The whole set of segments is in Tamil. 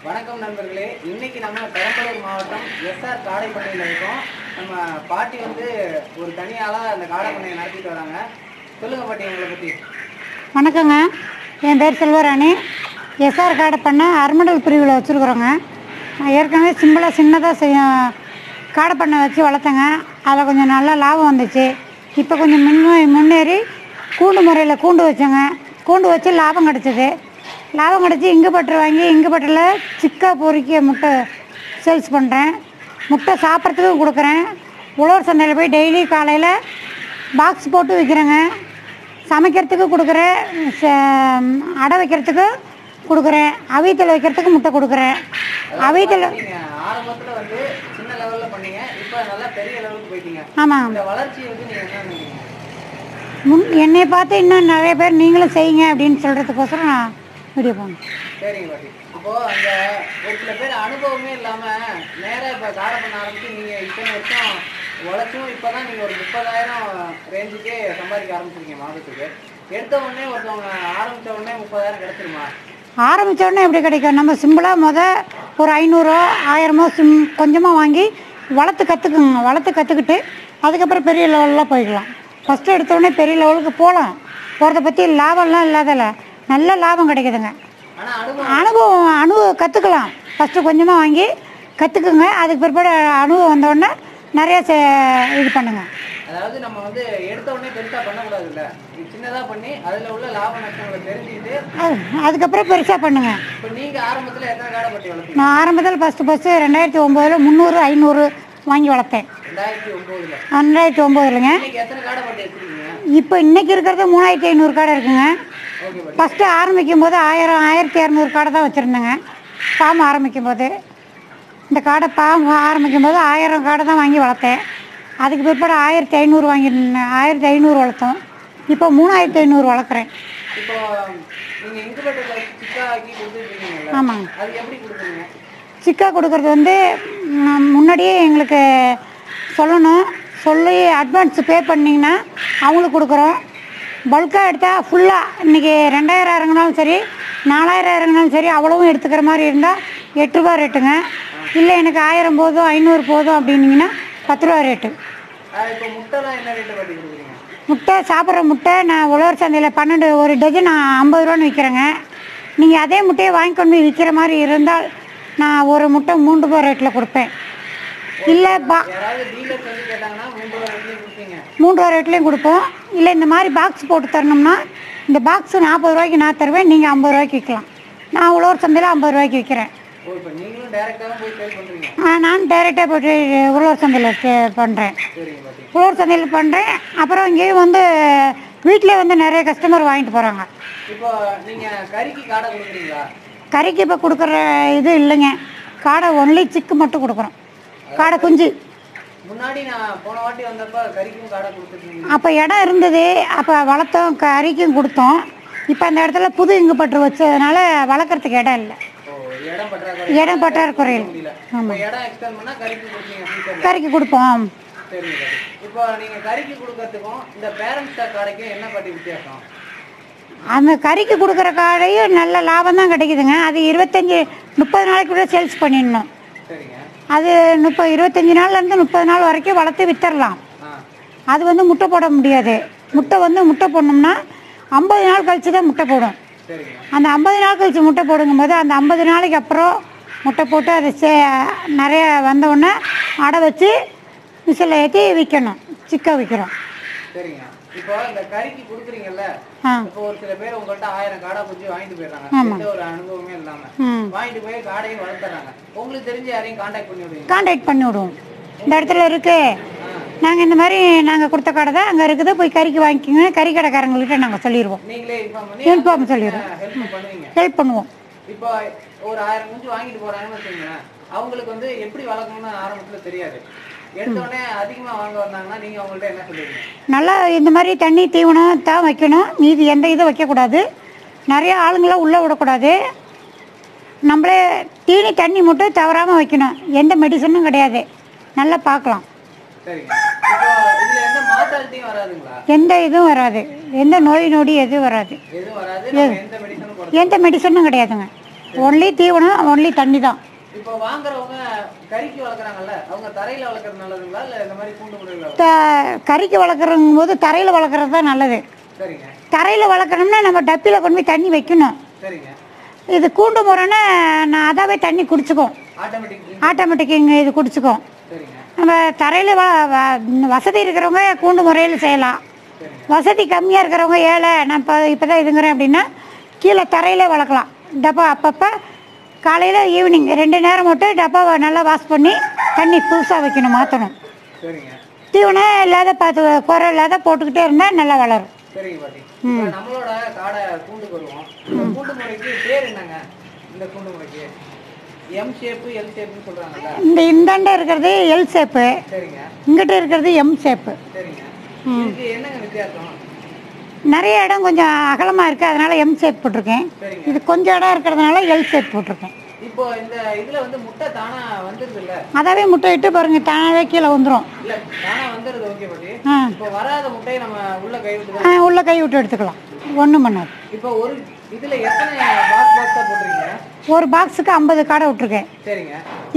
வணக்கம் நண்பர்களே, இன்னைக்கு நம்ம பெரம்பலூர் மாவட்டம் எஸ்ஆர் காடை பண்ணையில் இருக்கோம். நம்ம பாட்டி வந்து ஒரு தனியாளாக அந்த காடை பண்ணையை நடத்திட்டு வராங்க. சொல்லுங்க பாட்டி, உங்களை பற்றி. வணக்கங்க, என் பேர் செல்வராணி. எஸ்ஆர் காடை பண்ணை அருமடல் பிரிவில் வச்சுருக்குறோங்க. நான் ஏற்கனவே சிம்பிளாக சின்னதாக காடை பண்ணை வச்சு வளர்த்தேங்க. அதில் கொஞ்சம் நல்லா லாபம் வந்துச்சு. இப்போ கொஞ்சம் முன்னேறி கூண்டு முறையில் கூண்டு வச்சேங்க. கூண்டு வச்சு லாபம் கிடச்சிது. லாபம் கிடச்சி இங்குபட்டர் வாங்கி இங்குபட்டரில் சிக்கா பொறிக்க முட்டை சேல்ஸ் பண்ணுறேன். முட்டை சாப்பிட்றதுக்கும் கொடுக்குறேன். உழவர் சந்தையில் போய் டெய்லி காலையில் பாக்ஸ் போட்டு விற்கிறேங்க. சமைக்கிறதுக்கு கொடுக்குறேன், அடை வைக்கிறதுக்கு கொடுக்குறேன், அவியத்தில் வைக்கிறதுக்கு முட்டை கொடுக்குறேன். அவியத்தில் ஆரம்பத்தில் வந்து சின்ன லெவலில் பண்ணீங்க, இப்போ நல்லா பெரிய லெவலுக்கு போயிட்டீங்க. ஆமாம், இந்த வளர்ச்சி வந்து நீங்கள் என்ன நினைக்கிறீங்க? என்னை பார்த்து இன்னும் நிறைய பேர் நீங்களும் செய்யுங்க அப்படின்னு சொல்கிறதுக்கோசரம் நான் வீடியோ போகணும். சரிங்க பாட்டி. இப்போது அந்த ஒரு சில பேர் அனுபவமே இல்லாமல் நேராக இப்போ காடை பண்ண ஆரம்பித்து நீங்கள் இத்தனை வருஷம் உழைச்சும் இப்போ தான் நீங்கள் ஒரு 30,000 ரேஞ்சுக்கே சம்பாதிக்க ஆரம்பிச்சிருக்கீங்க மாதத்துக்கு. எடுத்த உடனே ஒருத்தவங்க ஆரம்பித்த உடனே 30,000 கிடச்சிருமா? ஆரம்பித்த உடனே எப்படி கிடைக்கும்? நம்ம சிம்பிளாக ஒரு 500 1000 கொஞ்சமாக வாங்கி வளர்த்து கற்றுக்குங்க. வளர்த்து கற்றுக்கிட்டு அதுக்கப்புறம் பெரிய லெவலில் போய்க்கலாம். ஃபஸ்ட்டு எடுத்தோடனே பெரிய லெவலுக்கு போகிறத பற்றி லாபம்லாம் இல்லாதல நல்ல லாபம் கிடைக்குதுங்க. அனுபவம் கற்றுக்கலாம். ஃபஸ்ட்டு கொஞ்சமாக வாங்கி கற்றுக்குங்க. அதுக்கு பிற்பாடு அனுபவம் வந்தோடனே நிறையா இது பண்ணுங்க. அதாவது நம்ம வந்து எடுத்த உடனே பெருசாக பண்ணக்கூடாது, இல்லை சின்னதாக பண்ணி அதில் உள்ள லாப நஷ்டங்களை தெரிஞ்சுக்கிட்டு அதுக்கப்புறம் பெருசாக பண்ணுங்க. இப்போ நீங்கள் ஆரம்பத்தில் எத்தனை காடை பட்டி வளர்த்தீங்க? நான் ஆரம்பத்தில் ஃபஸ்ட்டு 2009 300 500 வாங்கி வளர்த்தேன். 2009ங்க. இப்போ இன்னைக்கு இருக்கிறது 3500 காடை இருக்குங்க. ஃபஸ்ட்டு ஆரம்பிக்கும் போது 1200 காடை தான் வச்சுருந்தேங்க. ஃபார்ம் ஆரம்பிக்கும் போது இந்த காடை ஆரம்பிக்கும் போது 1000 காடை தான் வாங்கி வளர்த்தேன். அதுக்கு பிற்பாடு 1500 வாங்கியிருந்தேன். 1500 வளர்த்தோம். இப்போ 3500 வளர்க்குறேன். ஆமாங்க. சிக்கா கொடுக்குறது வந்து முன்னாடியே எங்களுக்கு சொல்லணும். சொல்லி அட்வான்ஸ் பே பண்ணிங்கன்னா அவங்களுக்கு கொடுக்குறோம். பல்காக எடுத்தால் ஃபுல்லாக இன்றைக்கி 2000 இறங்கினாலும் சரி 4000 இறங்கினாலும் சரி அவ்வளவும் எடுத்துக்கிற மாதிரி இருந்தால் 8 ரூபா ரேட்டுங்க. இல்லை எனக்கு 1000 போதும் 500 போதும் அப்படின்னிங்கன்னா 10 ரூபா ரேட்டு. முட்டை சாப்பிட்ற முட்டை நான் உழவர் சந்தையில் 12 ஒரு டஜன் 50 ரூபான்னு விற்கிறேங்க. நீங்கள் அதே முட்டையை வாங்கி கொண்டு போய் விற்கிற மாதிரி இருந்தால் நான் ஒரு முட்டை 3 ரூபா ரேட்டில் கொடுப்பேன். இல்லை 3 ரூபா ரேட்லேயும் கொடுப்போம். இல்லை இந்த மாதிரி பாக்ஸ் போட்டு தரணும்னா இந்த பாக்ஸு 40 ரூபாய்க்கு நான் தருவேன். நீங்கள் 50 ரூபாய்க்கு விற்கலாம். நான் உழவர் சந்தையில் 50 ரூபாய்க்கு விற்கிறேன். நான் டைரெக்டாக போய்ட்டு உழவர் சந்தையில் பண்ணுறேன். உழவர் சந்தையில் பண்ணுறேன். அப்புறம் இங்கேயும் வந்து வீட்டிலே வந்து நிறைய கஸ்டமர் வாங்கிட்டு போகிறாங்க. கறிக்கு இப்போ கொடுக்குற இது இல்லைங்க. காடை ஒன்லி சிக்கு மட்டும் கொடுக்குறோம். காடை குஞ்சு அப்போ இடம் இருந்தது. அப்போ வளர்த்தோம், கறிக்கும் கொடுத்தோம். இப்போ அந்த இடத்துல புது இங்குபட்டர் வச்சதுனால வளர்க்குறதுக்கு இடம் இல்லை. இடம் பற்றாக்குறையில். ஆமாம், கறிக்கு கொடுப்போம். அந்த கறிக்கு கொடுக்குற காடையும் நல்ல லாபம் தான் கிடைக்குதுங்க. அது 25-30 நாளைக்குள்ளே சேல்ஸ் பண்ணிடணும். அது 25 நாள்லேருந்து 30 நாள் வரைக்கும் வளர்த்து விற்றுடலாம். அது வந்து முட்டை போட முடியாது. முட்டை போடணும்னா 50 நாள் கழித்து தான் முட்டை போடும். அந்த 50 நாள் கழித்து முட்டை போடுங்கும் போது அந்த 50 நாளைக்கு அப்புறம் முட்டை போட்டு அது நிறைய வந்தவுடனே அடை வச்சு விசில் ஏற்றி விற்கணும். சிக்கா விற்கிறோம். இப்போ இந்த கறிக்கு கொடுக்குறீங்கல்ல, இப்போ ஒரு சில பேர் உங்கள்கிட்ட 1000 காடை குஞ்சு வாங்கிட்டு போயிடுறாங்க. எந்த ஒரு அனுபவமே இல்லாம வாங்கிட்டு போய் காடையும் வளர்த்துறாங்க. உங்களுக்கு தெரிஞ்சு யாரையும் கான்டாக்ட் பண்ணி விடுவோம். இந்த இடத்துல இருக்கு, நாங்கள் இந்த மாதிரி நாங்கள் கொடுத்த கடை தான் அங்கே இருக்குது, போய் கறிக்கு வாங்கிக்கோங்க. கறி கடைக்காரங்கள்கிட்ட நாங்கள் சொல்லிடுவோம். நீங்களே இன்ஃபார்ம் சொல்லிடுவோம், ஹெல்ப் பண்ணுவோம். இப்போ ஒரு 1000 குஞ்சு வாங்கிட்டு போறாங்கன்னு வச்சுக்கோங்களேன், அவங்களுக்கு வந்து எப்படி வளர்க்கணும்னு ஆரம்பத்தில் தெரியாது. எடுத்தோடனே அதிகமாக வாங்க வந்தாங்கன்னா நீங்கள் அவங்கள்ட்ட என்ன சொல்லுவீங்க? நல்லா இந்த மாதிரி தண்ணி தீவனம் தான் வைக்கணும். மீதி எந்த இதுவும் வைக்கக்கூடாது. நிறைய ஆளுங்களாம் உள்ளே விடக்கூடாது. நம்மளே தீனி தண்ணி மட்டும் தவறாமல் வைக்கணும். எந்த மெடிசனும் கிடையாது. நல்லா பார்க்கலாம். எந்த இதுவும் வராது. எந்த நோய் நொடி எதுவும் வராது. எந்த மெடிசனும் கிடையாதுங்க. ஒன்லி தீவனம், ஒன்லி தண்ணி தான். இப்போ வாங்குறவங்க கறிக்கு வளர்க்குறாங்கல்ல, அவங்க தரையில் வளர்க்குறது நல்லதுங்களா இல்லை இந்த மாதிரி கூண்டு முறையில்? கறிக்கு வளர்க்குறங்கும் போது தரையில் வளர்க்குறது தான் நல்லது. சரிங்க. தரையில் வளர்க்கணும்னா நம்ம டப்பியில் கொண்டு போய் தண்ணி வைக்கணும். சரிங்க. இது கூண்டு முறைன்னா நான் அதாவே தண்ணி குடிச்சுக்கும், ஆட்டோமேட்டிக் இங்கே இது குடிச்சுக்கும். நம்ம தரையில் வசதி இருக்கிறவங்க கூண்டு முறையில் செய்யலாம். வசதி கம்மியாக இருக்கிறவங்க ஏழை நான் இப்போ தான் இதுங்கிறேன் அப்படின்னா கீழே தரையில் வளர்க்கலாம். டப்பா அப்பப்போ காலையில் ஈவினிங் 2 நேரம் மட்டும் டப்பாவை நல்லா வாஷ் பண்ணி தண்ணி புதுசாக வைக்கணும், மாற்றணும். தீவனம் இல்லாத பார்த்து குறை இல்லாத போட்டுக்கிட்டே இருந்தால் நல்லா வளரும். சரிங்க பாட்டி. நம்மளோட காடை கூண்டுக்கு வருவோம். கூண்டு முறைக்கு பேர் என்னங்க? இந்த கூண்டு முறைக்கு எம் ஷேப்பு எல் ஷேப்னு சொல்றாங்கல்ல. இந்தாண்ட இருக்கிறது எல் ஷேப்பு. சரிங்க. இங்கிட்ட இருக்கிறது எம் ஷேப்பு. சரிங்க. இதுக்கு என்னங்க வித்தியாசம்? நிறைய இடம் கொஞ்சம் அகலமாக இருக்குது, அதனால எம் ஷேப் போட்டிருக்கேன். இது கொஞ்சம் இடம் இருக்கிறதுனால எல் ஷேப் போட்டிருக்கேன். இப்போ இந்த இதுல வந்து முட்டை தானா வந்துருது இல்ல? அதாவே முட்டை இட்டு பாருங்க, தானாவே கீழே வந்துடும். இல்ல தானா வந்துருது, ஓகே பாட்டி. இப்போ வராத முட்டையை நம்ம உள்ள கை விட்டு உள்ள கை விட்டு எடுத்துக்கலாம், ஒன்றும் பண்ணாது. இப்போ ஒரு இதுல எத்தனை பாக்ஸா போட்டுறீங்க? ஒரு பாக்ஸுக்கு 50 காடை விட்டுருக்கேன். சரிங்க.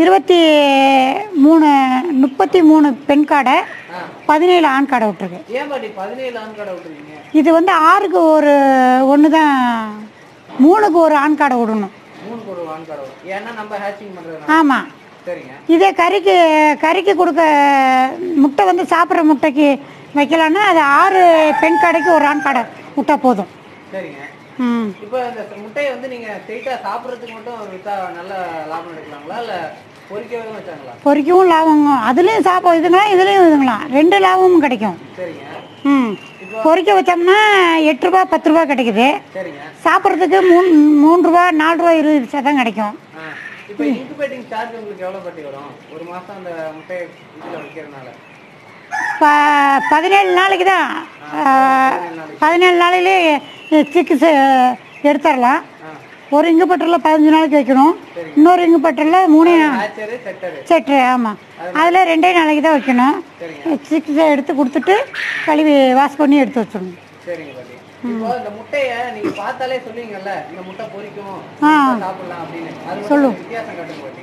33 பெண் காடை, 17 ஆண் காடை விட்டுருக்கேன். ஏன் பாட்டி 17 ஆண் காடை விட்டுருக்கீங்க? இது வந்து 6க்கு ஒரு ஒன்று தான், 3க்கு ஒரு ஆண் காடை விடணும். 3க்கு ஒரு ஆண் காடை, ஏன்னா நம்ம ஹேச்சிங் பண்ணுறது. ஆமாம். சரிங்க. இதே கறிக்கு கொடுக்க முட்டை வந்து சாப்பிட்ற முட்டைக்கு வைக்கலான்னா அது 6 பெண் காடைக்கு ஒரு ஆண் காடை விட்டா போதும். சரிங்க. இப்போ இந்த முட்டையை வந்து நீங்க ஸ்ட்ரைட்டா சாப்பிட்றதுக்கு மட்டும் வித்தா நல்ல லாபம் எடுக்கலாங்களா இல்லை பொரிக்கவும் வச்சாங்களா? பொரிக்கவும் லாபம், அதுலேயும் இதுங்களாம் இதுலேயும் இதுங்களாம் 2 லாபமும் கிடைக்கும். சரிங்க. பொரிக்க வச்சோம்னா 8 ரூபா 10 ரூபா கிடைக்குது. சரிங்க. சாப்பிட்றதுக்கு 3 ரூபா 4 ரூபா 20 பைசா தான் கிடைக்கும். இப்போ இன்குபேட்டிங் சார்ஜ் உங்களுக்கு எவ்வளோ பட்டி வரும் ஒரு மாதம் அந்த முட்டையை இதில் வைக்கிறதுனால? 17 நாளைக்கு தான். 17 நாளையிலே சிக்ஸ் எடுத்துடலாம். ஒரு இங்குபட்டரில் 15 நாளைக்கு வைக்கணும், இன்னொரு இங்குபட்டரில் 3 செட்டு. ஆமாம், அதில் 2 நாளைக்கு தான் வைக்கணும். சிக்ஸை எடுத்து கொடுத்துட்டு கழுவி வாஷ் பண்ணி எடுத்து வச்சிடணும். சரிங்க பாட்டி. இப்போ இந்த முட்டையை நீங்க பார்த்தாலே சொல்லுவீங்கல்ல, இந்த முட்டை பொரிக்கும் சாப்பிடலாம் அப்படின்னு, அது சொல்லும் வித்தியாசம் காட்டுங்க பாட்டி.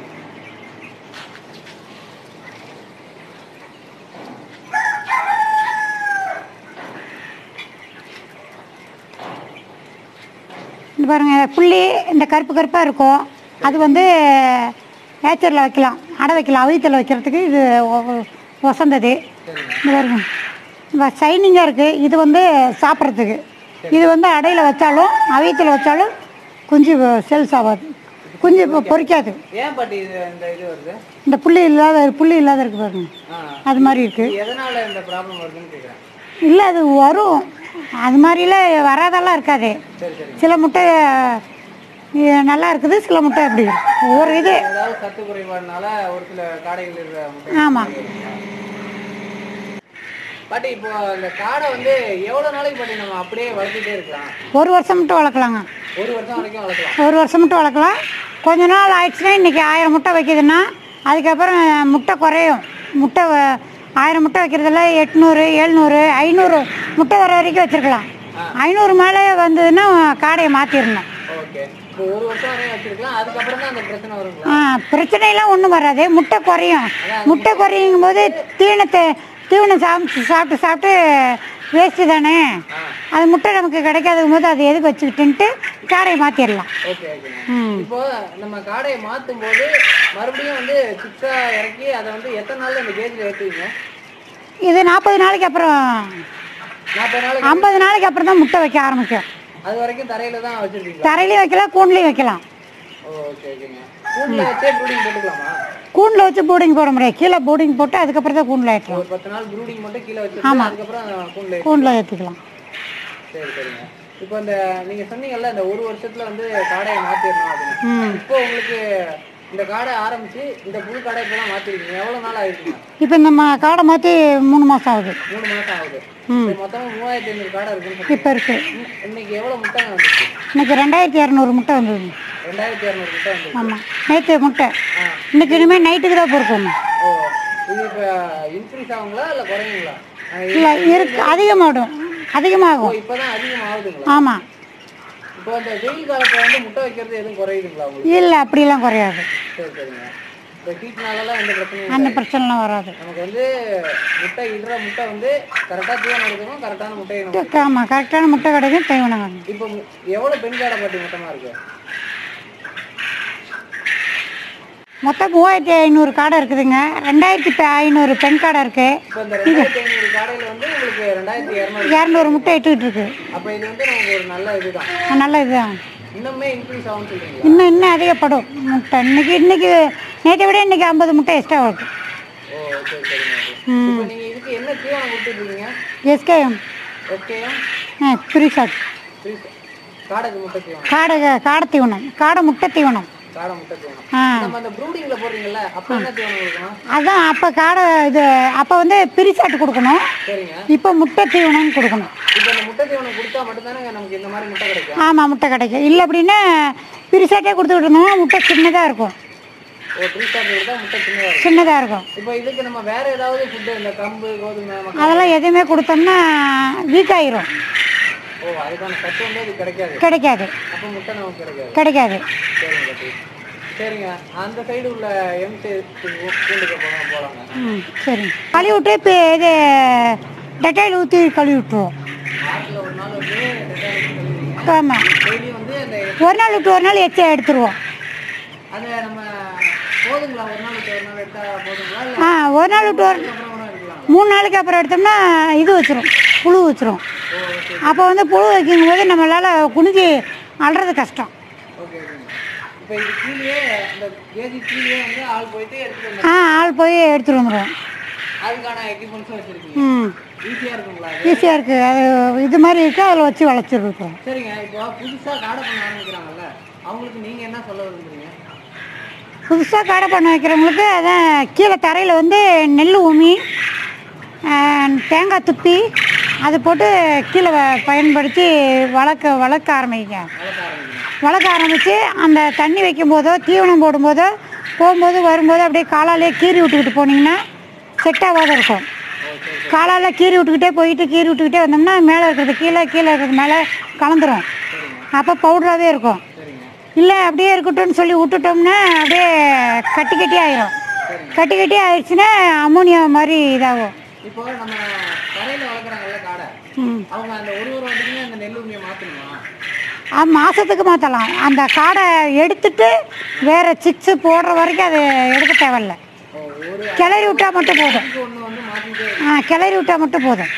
இந்த பாருங்க, புள்ளி இந்த கருப்பு கருப்பாக இருக்கும், அது வந்து நேச்சரில் வைக்கலாம், அடை வைக்கலாம், அவியத்தில் வைக்கிறதுக்கு இது வசந்தது. இந்த பாருங்க ஷைனிங்காக இருக்குது, இது வந்து சாப்பிட்றதுக்கு. இது வந்து அடையில் வச்சாலும் அவியத்தில் வச்சாலும் குஞ்சு சேல்ஸ் ஆகாது, குஞ்சு பொரிக்காது. ஏன் பாட்டி இந்த இது வருது? இந்த புள்ளி இல்லாத இருக்கு பாருங்க, அது மாதிரி இருக்குது. எதனால இந்த ப்ராப்ளம் வருதுன்னு கேட்குறேன். இல்லை அது வரும், அது மாதிரிலாம் வராதெல்லாம் இருக்காது. சில முட்டை நல்லா இருக்குது, சில முட்டை அப்படி ஒரு இது சத்து குறைபாடுனால ஒரு சில காடைகள் இருக்கிற. ஆமாம் பாட்டி. இப்போ இந்த காடை வந்து எவ்வளோ நாளைக்கு பாட்டி நம்ம அப்படியே வளர்த்துட்டே இருக்கலாம்? 1 வருஷம் மட்டும் வளர்க்கலாங்க. 1 வருஷம் வரைக்கும் வளர்க்கலாம். 1 வருஷம் மட்டும் வளர்க்கலாம். கொஞ்ச நாள் ஆயிடுச்சுன்னா, இன்றைக்கி 1000 முட்டை வைக்கிதுன்னா அதுக்கப்புறம் முட்டை குறையும். முட்டை 1000 முட்டை வைக்கிறதுல 800 700 500 முட்டை வர வரைக்கும் வச்சுருக்கலாம். 500 மேலே வந்ததுன்னா காடையை மாற்றிடணும். பிரச்சனைலாம் ஒன்றும் வராது, முட்டை குறையும். முட்டை குறையும் போது தீவனம் சாப்பிட்டு வேஸ்ட்டு தானே, அது முட்டை நமக்கு கிடைக்காதுக்கும் போது அது எதுக்கு வச்சுக்கிட்டுன்ட்டு காடையை மாற்றிடலாம். இப்போ நம்ம காடையை மாற்றும் போது மறுபடியும் வந்து சிக்கா இறக்கி அதை வந்து எத்தனை நாள் அந்த கேஜில் ஏற்றுவீங்க? இது 40 நாளைக்கு அப்புறம், 50 நாளைக்கு அப்புறம் தான் முட்டை வைக்க ஆரம்பிக்கும். அது வரைக்கும் தரையில தான் வச்சிருக்கீங்க? தரையிலையும் வைக்கலாம், கூண்டுலையும் வைக்கலாம். ஓகே ஓகேங்க. கூண்டுல வச்சே ப்ரூடிங் போட்டுக்கலாமா? கூண்டில் வச்சு ப்ரூடிங் போட முடியாது, கீழே ப்ரூடிங் போட்டு அதுக்கப்புறம் தான் கூண்டில் ஏற்றலாம். ஒரு 10 நாள் ப்ரூடிங் மட்டும் கீழே வச்சு அதுக்கப்புறம் கூண்டில் ஏற்றிக்கலாம். சரி சரிங்க. இப்போ இந்த நீங்க சொன்னீங்கல்ல இந்த 1 வருஷத்துல வந்து காடையை மாற்றிடணும் அப்படின்னு, இப்போ உங்களுக்கு இந்த காடை ஆரம்பிச்சு இந்த புது காடை இப்போலாம் மாற்றிருக்கீங்க, எவ்வளோ நாள் ஆகிருக்குங்க? இப்போ நம்ம காடை மாற்றி 3 மாதம் ஆகுது. 3 மாதம் ஆகுது. மொத்தமாக 3500 காடை இருக்குன்னு இப்போ இருக்கு. இன்னைக்கு எவ்வளோ முட்டை வந்துச்சு? இன்னைக்கு 2200 முட்டை வந்தது. 2200 முட்டை வந்து. ஆமாம், நேற்று முட்டை. இன்னைக்கு இனிமேல் நைட்டுக்கு தான் பொறுக்கணும். ஓ, இது இப்போ இன்க்ரீஸ் ஆகுங்களா இல்லை குறையுங்களா? இல்லை இருக்கு, அதிகமாகும். இப்போ தான் அதிகமாகுதுங்களா? ஆமாம். இப்போ இப்போ அந்த வெயில் காலத்துல வந்து முட்டை வைக்கிறது எதுவும் குறையுதுங்களா உங்களுக்கு? இல்லை, அப்படிலாம் குறையாது. சரி சரிங்க. இப்போ ஹீட்னாலலாம் எந்த பிரச்சனையும் அந்த பிரச்சனைலாம் வராது. நமக்கு வந்து முட்டை இடுற முட்டை வந்து கரெக்டாக தீவனம் எடுக்கணும், கரெக்டான முட்டை. ஆமாம், கரெக்டான முட்டை கிடைக்கும், தீவனம். இப்போ எவ்வளோ பெண் காடை பாட்டி மொத்தமாக இருக்கு? மொத்தம் 3500 காடை இருக்குதுங்க. 2500 பெண் காடை இருக்கு. இப்போ இந்த 2500 காடையில் வந்து உங்களுக்கு 2200 முட்டை இட்டுக்கிட்டு இருக்கு. அப்போ இது வந்து நமக்கு ஒரு நல்ல இதுதான். நல்ல இதுதான். இன்னுமே இன்க்ரீஸ் ஆகும்னு சொல்றீங்களா? இன்னும் அதிகப்படும் முட்டை. இன்னைக்கு நேற்றை விட இன்னைக்கு 50 முட்டை எக்ஸ்ட்ரா வருது. ஓ சரி சரிங்க. இப்போ நீங்கள் இதுக்கு என்ன தீவனம் கொடுத்துருக்கீங்க? எஸ்கேஎம். பிரிசாட். காடைக்கு முட்டை தீவனம். காடை தீவனம். காடை முட்டை தீவனம். காடை முட்டை தீவனம். நம்ம அந்த ப்ரூடிங்ல போடுறீங்கல்ல, அப்போ என்ன தீவனம் கொடுக்கணும்? அதான் அப்போ காடை இது அப்போ வந்து பிரிசாட்டு கொடுக்கணும். சரிங்க. இப்போ முட்டை தீவனம் கொடுக்கணும். இப்போ இந்த முட்டை தீவனம் கொடுத்தா மட்டும்தானே நமக்கு இந்த மாதிரி முட்டை கிடைக்கும்? ஆமாம், முட்டை கிடைக்கும். இல்லை அப்படின்னா பிரிசாட்டே கொடுத்துக்கிட்டு இருந்தோம்னா முட்டை சின்னதாக இருக்கும். ஓ, பிரிசாட் கொடுத்தா முட்டை சின்னதாக இருக்கும். இப்போ இதுக்கு நம்ம வேற ஏதாவது ஃபுட்டு, இந்த கம்பு, கோதுமை, அதெல்லாம் எதுவுமே கொடுத்தோம்னா வீக் ஆயிரும். ஓ, அதுக்கான சத்து வந்து இது கிடைக்காது. அப்போ முட்டை நமக்கு கிடைக்காது. சரிங்க சரிங்க. அந்த சைடு உள்ள எம்சி கூண்டுக்கு போகலாங்க. சரி, கழுவி விட்டு இப்போ இது டெட்டாயில் ஊற்றி கழுவி விட்டுருவோம். வாரத்தில் ஒரு நாள் வந்து ஆமாம், டெய்லி வந்து அந்த ஒரு நாள் விட்டு ஒரு நாள் எச்சா எடுத்துருவோம். அதை நம்ம போதுங்களா? ஒரு நாள் விட்டு ஒரு நாள் எடுத்தால் போதுங்களா? ஒரு நாள் விட்டு 3 நாளைக்கு அப்புறம் எடுத்தோம்னா இது வச்சிரும், புழு வச்சிரும். அப்போ வந்து புழு வைக்கும் போது நம்மளால் குனிஞ்சு அல்றது கஷ்டம். ஓகே. இப்போ இது கீழே அந்த கேஜி கீழே வந்து ஆள் போயிட்டு எடுத்துட்டு ஆள் போய் எடுத்துகிட்டு வந்துடுவோம். அதுக்கான எக்யூப்மெண்ட்ஸும் வச்சுருக்கீங்க. ஈஸியாக இருக்குங்களா? ஈஸியாக இருக்குது. அது இது மாதிரி இருக்குது, அதில் வச்சு வளர்ச்சிருக்கோம். சரிங்க. இப்போ புதுசாக காடை பண்ண ஆரம்பிக்கிறாங்கல்ல, அவங்களுக்கு நீங்கள் என்ன சொல்ல விரும்புறீங்க? புதுசாக காடை பண்ண வைக்கிறவங்களுக்கு அதான் கீழே தரையில் வந்து நெல் உமி, தேங்காய் துப்பி அதை போட்டு கீழே பயன்படுத்தி வளர்க்க ஆரம்பித்து அந்த தண்ணி வைக்கும் போதோ தீவனம் போடும்போதோ போகும்போது வரும்போது அப்படியே காலாலே கீறி விட்டுக்கிட்டு போனீங்கன்னா செட்டாகாத இருக்கும். காலால் கீறி விட்டுக்கிட்டே வந்தோம்னா மேலே இருக்கிறது கீழே இருக்கிறது மேலே கலந்துரும். அப்போ பவுடராகவே இருக்கும். இல்லை அப்படியே இருக்கட்டும்னு சொல்லி விட்டுட்டோம்னா அப்படியே கட்டி ஆயிரும். கட்டி ஆயிடுச்சுன்னா அமோனியா மாதிரி இதாகும். இப்போ நம்ம கரையில் வளர்க்குறாங்கல்ல காடை, அவங்க அந்த ஒரு வாட்டிக்குமே அந்த நெல் உண்மையை மாற்றணுமா? மாதத்துக்கு மாற்றலாம். அந்த காடை எடுத்துட்டு வேறு சிக்ஸு போடுற வரைக்கும் அது எடுக்க தேவையில்ல. கிளறி விட்டால் மட்டும் போதும். கிளறி விட்டால் மட்டும் போதும்.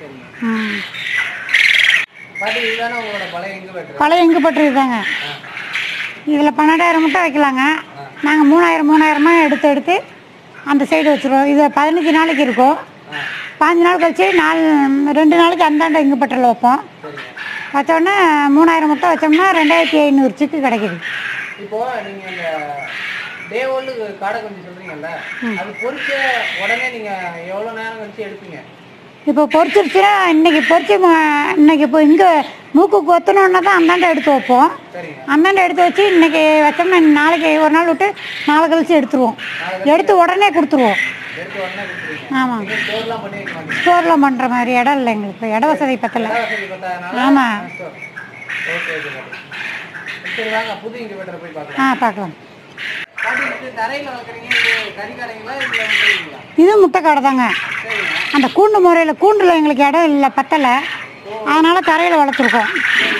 பழைய இங்குபெட்டர் இதுதாங்க. இதில் 12,000 முட்டை வைக்கலாங்க. நாங்கள் 3000 எடுத்து அந்த சைடு வச்சுருவோம். இது 15 நாளைக்கு இருக்கும். 15 நாள் கழிச்சு 2 நாளைக்கு அந்தாண்ட இங்குபெட்டரில் வைப்போம். வச்சோடனே 3000 முட்டை வச்சோம்னா 2500 சிக்கு கிடைக்குது. இப்போ நீங்கள் இந்த டே ஓல்டு காடை கொஞ்சம் சொல்கிறீங்கல்ல, அது பொரிச்ச உடனே நீங்கள் எவ்வளோ நேரம் கழிச்சு எடுப்பீங்க? இப்போ பொரிச்சிருச்சுன்னா இன்னைக்கு இப்போ இங்கே மூக்கு கொத்தணுன்னா தான் அந்தாண்ட எடுத்து வைப்போம். அந்தாண்ட எடுத்து வச்சு இன்னைக்கு வச்சோம்னா நாளைக்கு ஒரு நாள் விட்டு நாளை கழிச்சு எடுத்துருவோம். எடுத்து உடனே கொடுத்துருவோம். ஆமாம், ஸ்டோர்லாம் பண்ணுற மாதிரி இடம் இல்லை எங்களுக்கு. இட வசதி பத்தலை. ஆமாம். பார்க்கலாம். இது முட்டை காடை தாங்க. அந்த கூண்டில் எங்களுக்கு இடம் இல்லை, பத்தலை. அதனால் தரையில் வளர்த்துருக்கோம்.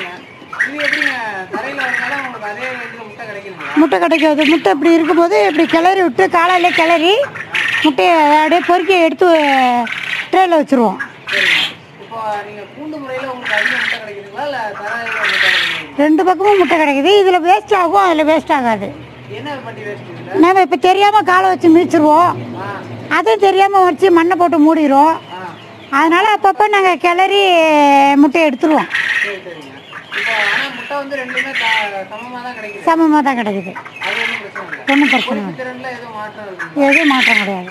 முட்டை கிடைக்காது. முட்டை இப்படி இருக்கும்போது இப்படி கிளறி விட்டு காலையிலே கிளறி முட்டையை அப்படியே பொறுக்கி எடுத்து ட்ரேயில் வச்சுருவோம். ரெண்டு பக்கமும் முட்டை கிடைக்குது. இதில் வேஸ்ட் ஆகும், அதில் வேஸ்ட் ஆகாது. நம்ம இப்போ தெரியாமல் காலை வச்சு மிதிச்சிருவோம். அதுவும் தெரியாமல் வச்சு மண்ணை போட்டு மூடிடுவோம். அதனால் அப்பப்போ நாங்கள் கிளறி முட்டையை எடுத்துருவோம். சமமாக தான் கிடைக்குது. ஒன்றும் பிரச்சனை இல்லை. எதுவும் மாற்றம் கிடையாது.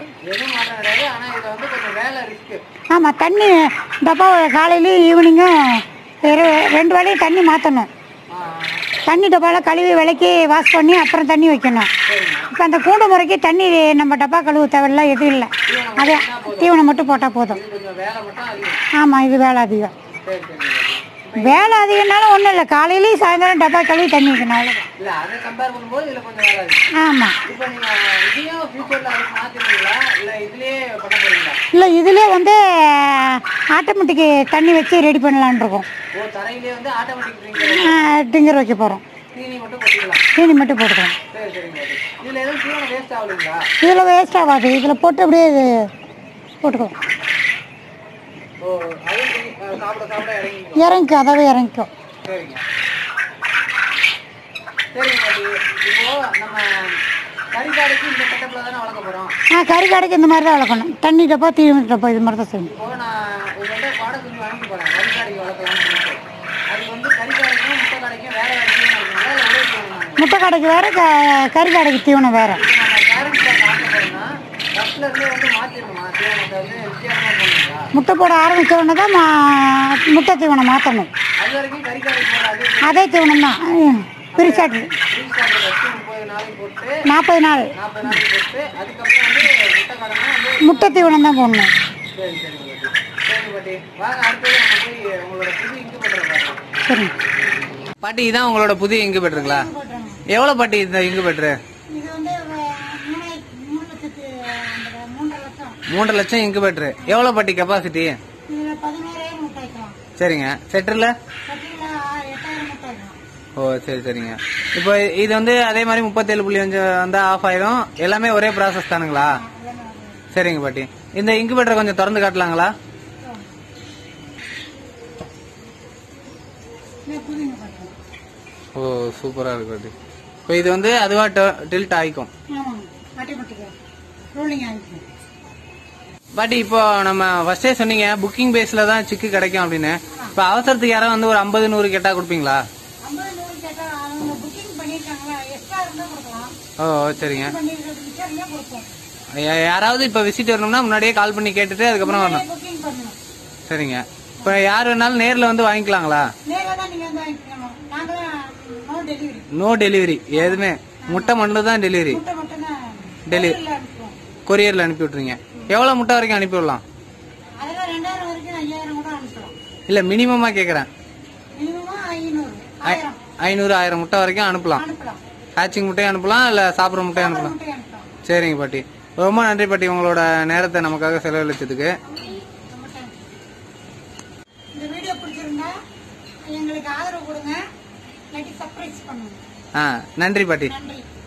ஆமாம், தண்ணி டப்பா காலையிலையும் ஈவினிங்கும் 2 வேளையும் தண்ணி மாற்றணும். தண்ணி டப்பாவில் கழுவி விளக்கி வாஷ் பண்ணி அப்புறம் தண்ணி வைக்கணும். இப்போ அந்த கூண்டு முறைக்கு தண்ணி நம்ம டப்பா கழுவு தேவையில்ல, எதுவும் இல்லை. அதே தீவனம் மட்டும் போட்டால் போதும். ஆமாம், இது வேலை அதிகம். வேலை அதிகம்னாலும் ஒன்றும் இல்லை, காலையிலேயும் சாயந்தரம் டப்பா கழுவி தண்ணி வைக்கணும். இல்ல அதை கம்பேர் பண்ணும்போது இதுல கொஞ்சம் வேலை இருக்கு. ஆமாம். இப்போ நீங்க இதையும் ஃபியூச்சர்ல அதை மாத்திடுவீங்களா இல்ல இதுலயே பண்ண போறீங்களா? இல்லை, இதுலேயே வந்து ஆட்டோமேட்டிக்கு தண்ணி வச்சு ரெடி பண்ணலான் இருக்கோம். ஓ, தரையிலே வந்து ஆட்டோமேட்டிக் டிங்கர் வைக்க போகிறோம். தீனி மட்டும் போட்டுக்கலாம். தீனி மட்டும் போட்டுக்கலாம். சரி சரிங்க. இதுல எதுவும் தீவனம் வேஸ்ட் ஆகலைங்களா? இதில் வேஸ்ட் ஆகாது, இதில் போட்டு அப்படியே இது போட்டுக்கலாம். ஓ, அது சாப்பிட சாப்பிட இறங்கிக்கும், அதாவே இறங்கிக்கும். சரிங்க சரிங்க பாட்டி. இப்போ நம்ம கறிக்காடைக்கு இந்த செட்டப்ல தானே வளர்க்க போறோம். கறிக்காடைக்கு இந்த மாதிரி தான் வளர்க்கணும். தண்ணி டப்பா தீவன டப்பா இது மாதிரி தான் செய்யணும். இப்போ நான் உங்கள்கிட்ட பாடம் சொல்லி வாங்கிட்டு போறேன் கறிக்காடைக்கு வளர்க்கலாம்னு சொல்லிட்டு. அது வந்து கறிக்காடைக்கும் முட்டை கடைக்கும் வேற வேற தீவனம் இருக்குங்களா இல்லை ஒரே தீவனம்? முட்டை கடைக்கு வேறு, கறிக்காடைக்கு தீவனம் வேறு. நம்ம பேரண்ட்ஸ் ஆசைப்படுறோம்னா ஃபர்ஸ்ட்ல இருந்தே வந்து மாற்றிடணுமா தீவனத்தை வந்து வித்தியாசமாக பண்ணுங்களா? முட்டை போட ஆரம்பித்த உடனே தான் முட்டை தீவனம் மாற்றணும். அது வரைக்கும் கறிக்காடைக்கு போட அதே தீவனம் தான் பிரிச்சாட்டு. 30 நாளைக்கு போட்டு 40 நாள் போட்டு அதுக்கப்புறம் வந்து முட்டை கடைனா வந்து முட்டை தீவனம் தான் போடணும். சரி சரிங்க பாட்டி. சரிங்க பாட்டி, வாங்க அடுத்தது நம்ம போய் உங்களோட புது இன்குபேட்டர் பார்க்கலாம். சரி பாட்டி, இதான் உங்களோட புது இன்குபேட்டருங்களா? எவ்வளோ பாட்டி இந்த இன்குபேட்டரு? இது வந்து 3 லட்சம் இன்குபேட்டரு. எவ்வளோ பாட்டி கெப்பாசிட்டி? சரிங்க. செட்டரில்? ஓ சரி சரிங்க. இப்போ இது வந்து அதே மாதிரி 37.5 வந்து ஆஃப் ஆயிரும். எல்லாமே ஒரே ப்ராசஸ் தானுங்களா? சரிங்க பாட்டி. இந்த இன்குபேட்டரை கொஞ்சம் திறந்து காட்டலாங்களா? ஓ சூப்பரா இருக்கு பாட்டி. இப்போ இது வந்து அதுவா டில்ட் ஆயிக்கும் பாட்டி. இப்போ நம்ம ஃபர்ஸ்டே சொன்னீங்க புக்கிங் பேஸ்ல தான் சிக்கு கிடைக்கும் அப்படின்னு. இப்போ அவசரத்துக்கு யாரும் வந்து ஒரு 50-100 கேட்டா கொடுப்பீங்களா? ஓ சரிங்க. யாராவது இப்ப விசிட் வரணும்னா முன்னாடியே கால் பண்ணி கேட்டுட்டு அதுக்கப்புறம் வரணும். சரிங்க. இப்ப யார் வேணாலும் நேர்ல வந்து வாங்கிக்கலாங்களா? நோ டெலிவரி எதுவுமே, முட்டை மட்டும் தான் டெலிவரி. கொரியர்ல அனுப்பி விட்டுறீங்க. எவ்வளவு முட்டை வரைக்கும் அனுப்பி விடலாம்? இல்ல மினிமமா கேக்குறேன். 500-1000 முட்டை வரைக்கும் அனுப்பலாம். ஹேச்சிங் முட்டையும் அனுப்பலாம், இல்ல சாப்பிட்ற முட்டையும் அனுப்பலாம். சரிங்க பாட்டி, ரொம்ப நன்றி பாட்டி உங்களோட நேரத்தை நமக்காக செலவழிச்சதுக்கு. இந்த வீடியோ பிடிச்சிருந்தா எங்களுக்கு ஆதரவு கொடுங்க, சப்ஸ்கிரைப் பண்ணுங்க. நன்றி பாட்டி. நன்றி.